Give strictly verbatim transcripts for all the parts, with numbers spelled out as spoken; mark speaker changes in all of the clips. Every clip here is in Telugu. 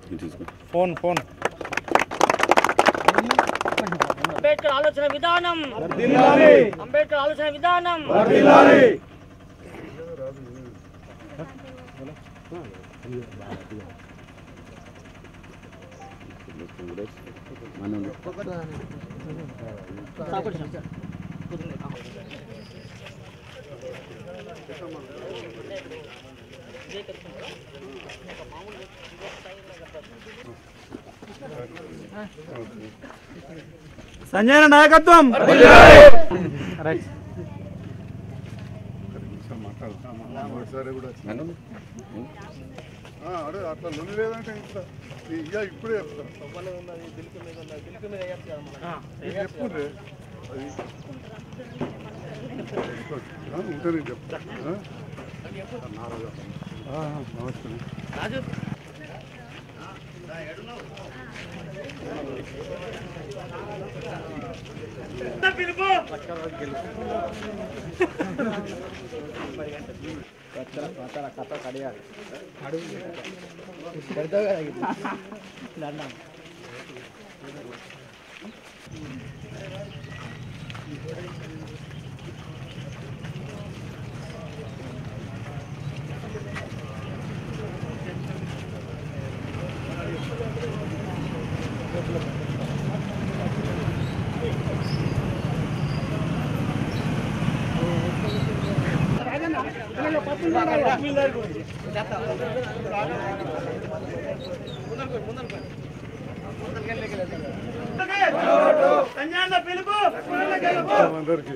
Speaker 1: ఫోన్ ఫోన్
Speaker 2: అంబేద్కర్ ఆలోచన విధానం అంబేద్కర్ ఆలోచన విధానం
Speaker 1: సంజయ్ నాయకత్వం
Speaker 3: అట్లా లొల్లి లేదంటే ఇక ఇప్పుడే చెప్పుంటే అది ఉంటేనే చెప్తా నమస్తే అందరికి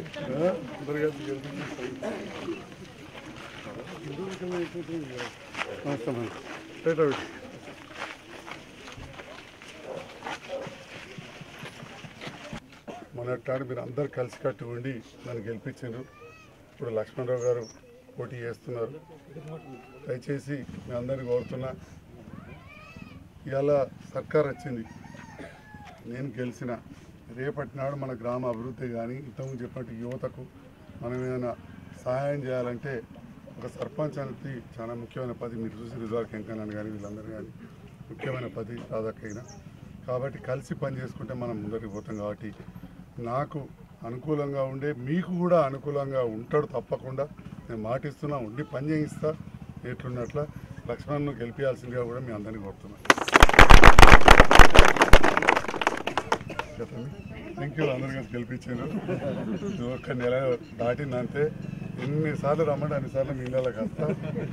Speaker 3: మొన్నటి మీరు అందరు కలిసి కట్టు ఉండి నన్ను గెలిపించారు. ఇప్పుడు లక్ష్మణరావు గారు పోటీ చేస్తున్నారు. దయచేసి మీ అందరినీ కోరుతున్నా, ఇవాళ సర్కార్ వచ్చింది, నేను గెలిచిన రేపటి నాడు మన గ్రామ అభివృద్ధి కానీ ఇంతకుముందు చెప్పినట్టు యువతకు మనం ఏమైనా సహాయం చేయాలంటే ఒక సర్పంచ్ అనేది చాలా ముఖ్యమైన పది. మీరు చూసి రిజార్ట్ వెంకన్న కానీ వీళ్ళందరూ కానీ ముఖ్యమైన పది రాదక్కైనా. కాబట్టి కలిసి పని చేసుకుంటే మనం ముందరికి పోతాం. కాబట్టి నాకు అనుకూలంగా ఉండే మీకు కూడా అనుకూలంగా ఉంటాడు తప్పకుండా. నేను మాటిస్తున్నా, ఉండి పని చేయిస్తా. ఎట్లున్నట్ల లక్ష్మణ్ను గెలిపించాల్సిందిగా కూడా మీ అందరినీ కోరుతున్నాను. Thank you. అందరు కలిసి గెలిపించారు. ఒక్క నెల దాటిందంతే. ఎన్నిసార్లు రమ్మంటే అన్నిసార్లు మీ ఇళ్ళకి వస్తా.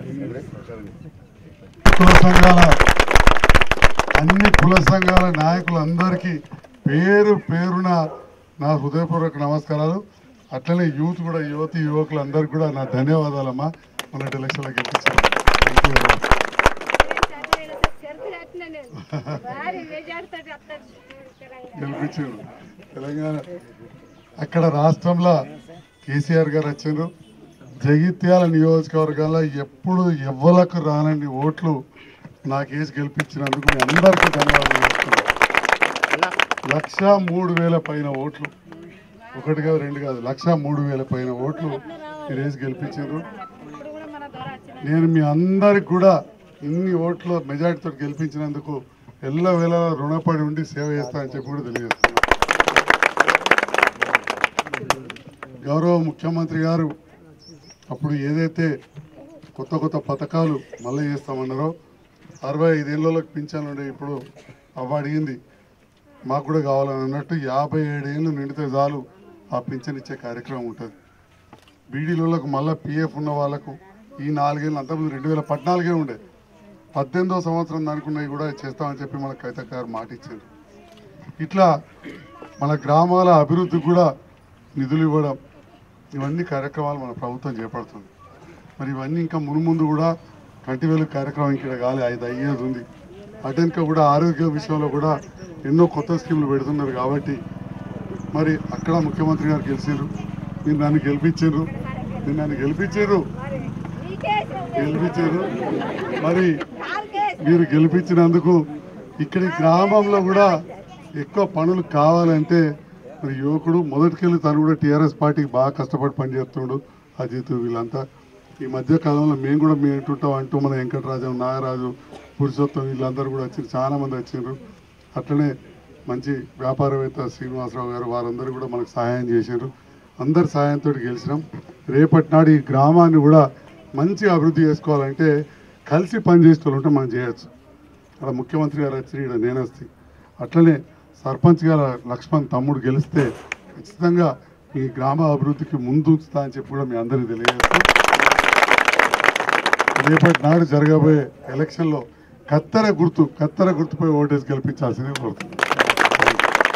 Speaker 3: కుల సంఘాల అన్ని కుల సంఘాల నాయకులందరికీ పేరు పేరున నా హృదయపూర్వక నమస్కారాలు. అట్లనే యూత్ కూడా, యువతి యువకులందరికీ కూడా నా ధన్యవాదాలమ్మా. మన ఎలక్షన్లో గెలిపించారు. గెలిపించారు తెలంగాణ. అక్కడ రాష్ట్రంలో కేసీఆర్ గారు వచ్చారు. జగిత్యాల నియోజకవర్గాల్లో ఎప్పుడు ఎవ్వలకు రానని ఓట్లు నాకేసి గెలిపించినందుకు మీ అందరికీ ధన్యవాదాలు చేస్తున్నాను. లక్ష మూడు వేల పైన ఓట్లు, ఒకటి కాదు రెండు కాదు, లక్ష మూడు వేల పైన ఓట్లు మీరేసి గెలిపించారు. నేను మీ అందరికి కూడా ఇన్ని ఓట్ల మెజార్టీతో గెలిపించినందుకు ఎల్ల వేళ రుణపడి ఉండి సేవ చేస్తానని చెప్పి కూడా తెలియజేస్తున్నాను. గౌరవ ముఖ్యమంత్రి గారు అప్పుడు ఏదైతే కొత్త కొత్త పథకాలు మళ్ళీ చేస్తామన్నారో, అరవై ఐదేళ్ళకి పింఛన్ ఉండే ఇప్పుడు అవ్వ అడిగింది మాకు కూడా కావాలని అన్నట్టు యాభై ఏడేళ్ళు నిండితే చాలు ఆ పింఛన్ ఇచ్చే కార్యక్రమం ఉంటుంది. బీడీలకు మళ్ళీ పీఎఫ్ ఉన్న వాళ్ళకు ఈ నాలుగేళ్ళు అంతకుముందు రెండు వేల పద్నాలుగే ఉండే, పద్దెనిమిదో సంవత్సరం దానికున్నవి కూడా చేస్తామని చెప్పి మన కవిత గారు మాట ఇచ్చారు. ఇట్లా మన గ్రామాల అభివృద్ధికి కూడా నిధులు ఇవ్వడం, ఇవన్నీ కార్యక్రమాలు మన ప్రభుత్వం చేపడుతుంది. మరి ఇవన్నీ ఇంకా మునుముందు కూడా కంటివేలు కార్యక్రమం ఇక్కడ కాలే, ఐదు అయ్యేది ఉంది. అటెన్క కూడా ఆరోగ్య విషయంలో కూడా ఎన్నో కొత్త స్కీములు పెడుతున్నారు. కాబట్టి మరి అక్కడ ముఖ్యమంత్రి గారు గెలిచారు, మీరు నన్ను గెలిపించారు, మీరు నన్ను గెలిపించారు గెలిపించారు మరి మీరు గెలిపించినందుకు ఇక్కడి గ్రామంలో కూడా ఎక్కువ పనులు కావాలంటే మరి యువకుడు మొదటికెళ్ళి తను కూడా టీఆర్ఎస్ పార్టీకి బాగా కష్టపడి పనిచేస్తుండు. అజిత్ వీళ్ళంతా ఈ మధ్య కాలంలో మేము కూడా మేము ఏంటుంటాం అంటూ మన వెంకటరాజు, నాగరాజు పురుషోత్తం వీళ్ళందరూ కూడా వచ్చారు, చాలా మంది వచ్చారు. అట్లనే మంచి వ్యాపారవేత్త శ్రీనివాసరావు గారు వారందరూ కూడా మనకు సహాయం చేశారు. అందరి సహాయంతో గెలిచినాం. రేపటి నాడు ఈ గ్రామాన్ని కూడా మంచి అభివృద్ధి చేసుకోవాలంటే కలిసి పనిచేసే వాళ్ళు ఉంటే మనం చేయొచ్చు. అక్కడ ముఖ్యమంత్రి గారు వచ్చి ఇక్కడ నేను వస్తే అట్లనే సర్పంచ్ గారు లక్ష్మణ్ తమ్ముడు గెలిస్తే ఖచ్చితంగా ఈ గ్రామ అభివృద్ధికి ముందు ఉంచుతా అని చెప్పి కూడా మీ అందరికీ తెలియజేస్తాం. రేపటి నాడు జరగబోయే ఎలక్షన్లో కత్తెర గుర్తు కత్తెర గుర్తుపై ఓటేసి గెలిపించాల్సిందే కోరుతున్నాం.